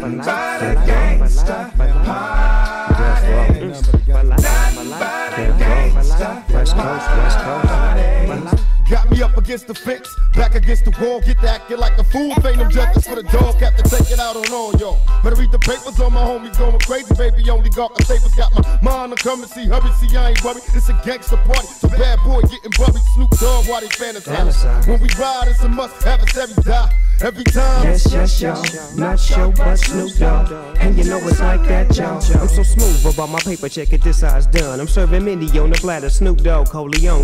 Got me up against the fence, back against the wall, get to acting like a fool. Ain't them justice for the dog, have to take it out on all y'all. Better read the papers on my homies going crazy, baby. Only God can save us. Got my mind on come and see, hurry, see, I ain't worried. It's a gangster party, so bad boy getting buried. Snoop Dogg while they fantasize. When we ride, it's a must have us every die. Every time. Yes, y'all. Not show, but Snoop Dogg. And you know it's like that, y'all. I'm so smooth about my paper, check it, this size done. I'm serving Mindy on the platter, Snoop Dogg, Coleon.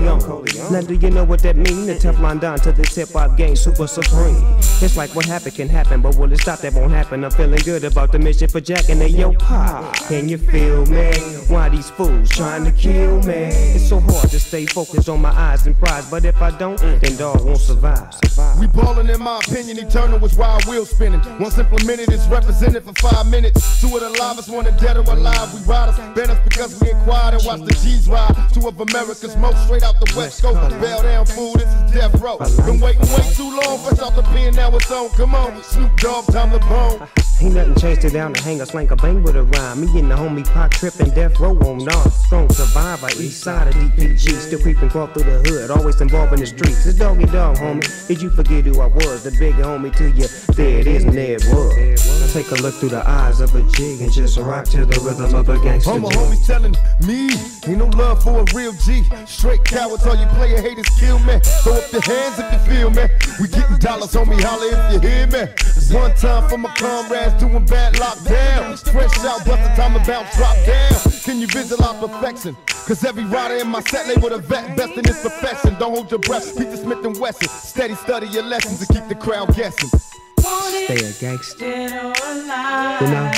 Now do you know what that mean? The Teflon Don to the hip-hop game, super supreme. It's like what happened can happen, but will it stop? That won't happen. I'm feeling good about the mission for Jack and yo pop. Can you feel me? Why these fools trying to kill me? It's so hard to stay focused on my eyes and prize, but if I don't, then dog won't survive. We ballin' in my opinion, eternal is why I wheel spinning. Once implemented, it's represented for 5 minutes. Two of the livest, one of dead or alive. We riders, been us because we ain't quiet and watch the G's ride. Two of America's most, straight out the West Coast. Bail down, fool, this is death row. Been waiting way too long, fresh out the pen, now it's on. Come on, Snoop Dogg, time to bone. Ain't nothing changed it down to hang a slank a bang with a rhyme. Me and the homie Pac trippin' death row on North. Strong survivor, east side of DPG. Still creeping, crawl through the hood, always involved in the streets. It's doggy dog, homie. Did you forget who I was? The big homie to you. There it is, and there it was. Now take a look through the eyes of a jig and just rock to the rhythm of a gangster. All my homies telling me, ain't no love for a real G. Straight cowards, all you player haters kill me. Throw up your hands if you feel me. We getting dollars, homie, holla if you hear me. One time for my comrades doing bad lockdown. Fresh out, bust the time about drop down. Can you visualize perfection? Cause every rider in my set labeled a vet, best in his profession. Don't hold your breath, Peter Smith and Wesson. Steady study your lessons and keep the crowd guessing. Stay a gangster, you know.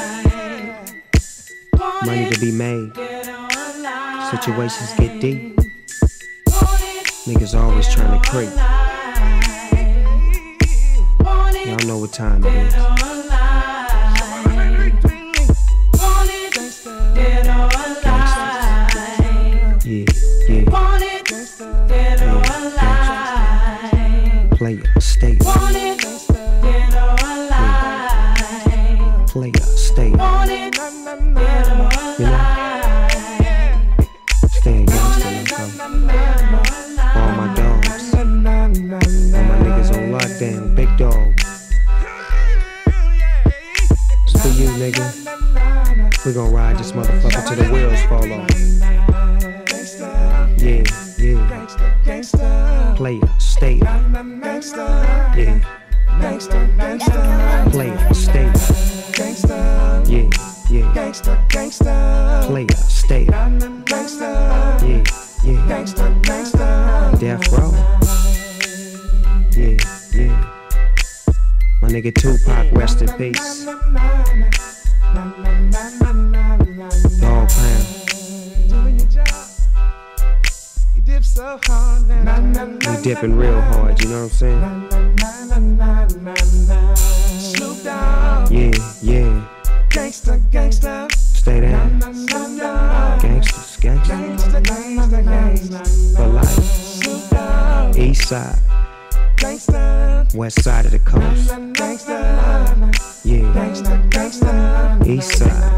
Money to be made, situations get deep. Niggas always trying to creep. Y'all know what time it is. Player, stay. Player, stay. You know? Stay a gangster, loco. All my dogs. All my niggas on lockdown. Big dog. It's for you, nigga. We gon' ride this motherfucker till the wheels fall off. Yeah. Player, stay. Yeah. Player, stay. Yeah. Player, stay. Yeah. Death row. Yeah. My nigga Tupac, rest in peace. Dog pound. We dipping real hard, you know what I'm saying? Yeah. Gangsta. Stay down. Gangsters. For life. East side. West side of the coast. Yeah. East side.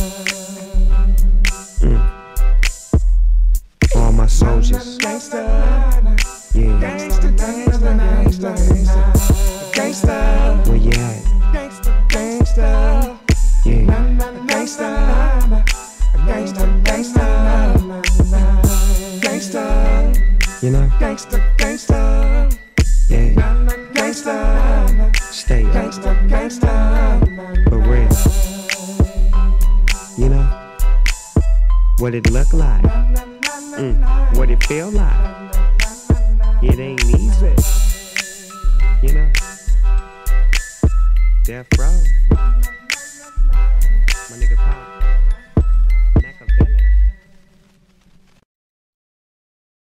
All my soldiers. Yeah. Where you at? Yeah. You know? Yeah. Stay up. For real. You know? What it look like? What it feel like? It ain't easy. You know? Death row.